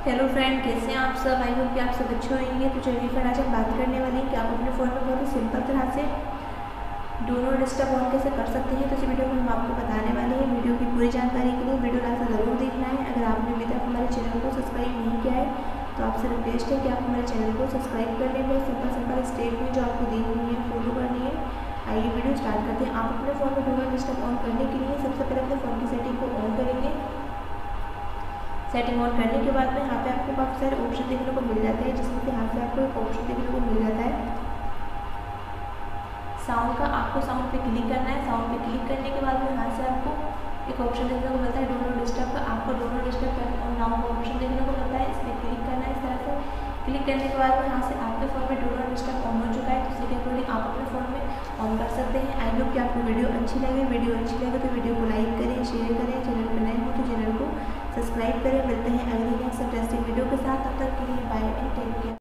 Hello friend, कैसे हैं आप सब। आई होप कि आप सब अच्छे होंगे। तो चलिए फ्रेंड, आज हम बात करने वाले हैं कि आप अपने फ़ोन में बहुत ही सिंपल तरह से डू नॉट डिस्टर्ब ऑन कैसे कर सकते हैं। तो इस वीडियो में हम आपको बताने वाले हैं। वीडियो की पूरी जानकारी के लिए वीडियो लास्ट तक ज़रूर देखना है। अगर आपने अभी तक हमारे चैनल को सब्सक्राइब नहीं किया है तो आपसे रिक्वेस्ट है कि आप हमारे चैनल को सब्सक्राइब कर लें। सिंपल स्टेप में जो आपको दी हुई है फॉलो करनी है। आइए वीडियो स्टार्ट करते हैं। आप अपने फ़ोन में डू नॉट डिस्टर्ब ऑन करने के लिए सबसे पहले अपने फ़ोन की सेटिंग को ऑन करेंगे। सेटिंग ऑन करने के बाद में यहाँ पे आपको काफ़ी सारे ऑप्शन देखने को मिल जाते हैं, जिसमें से यहाँ से आपको एक ऑप्शन देखने को मिल जाता है साउंड का। आपको साउंड पे क्लिक करना है। साउंड पे क्लिक करने के बाद में यहाँ से आपको एक ऑप्शन देखने को मिलता है डू नॉट डिस्टर्ब का। आपको डू नॉट डिस्टर्ब करना और नाउ का ऑप्शन देखने को मिलता है। इस पर क्लिक करना है। इस तरह से क्लिक करने के बाद में यहाँ से आपके फ़ोन में डू नॉट डिस्टर्ब ऑन हो चुका है। तो इसी के अकॉर्डिंग आप अपने फ़ोन में ऑन कर सकते हैं। आई होप कि आपको वीडियो अच्छी लगे। वीडियो अच्छी लगे तो वीडियो को लाइक करें, शेयर करें। चैनल पर नए हो तो चैनल को सब्सक्राइब करें। मिलते हैं अगले